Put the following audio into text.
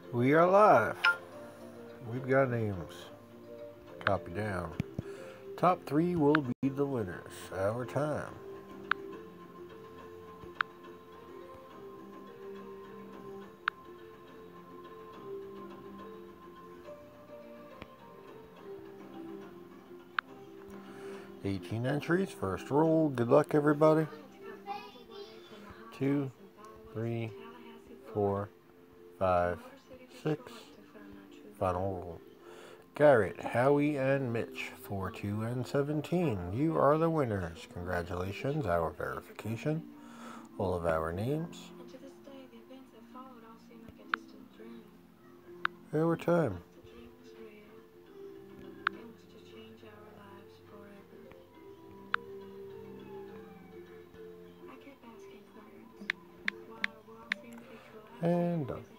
We are live. We've got names. Copy down. Top three will be the winners. Our time. $18 entries. First roll. Good luck, everybody. 2, 3, 4, 5, 6. Final roll. Garrett, Howie, and Mitch, 4, 2, and 17. You are the winners. Congratulations. Our verification. All of our names. Our time. And done.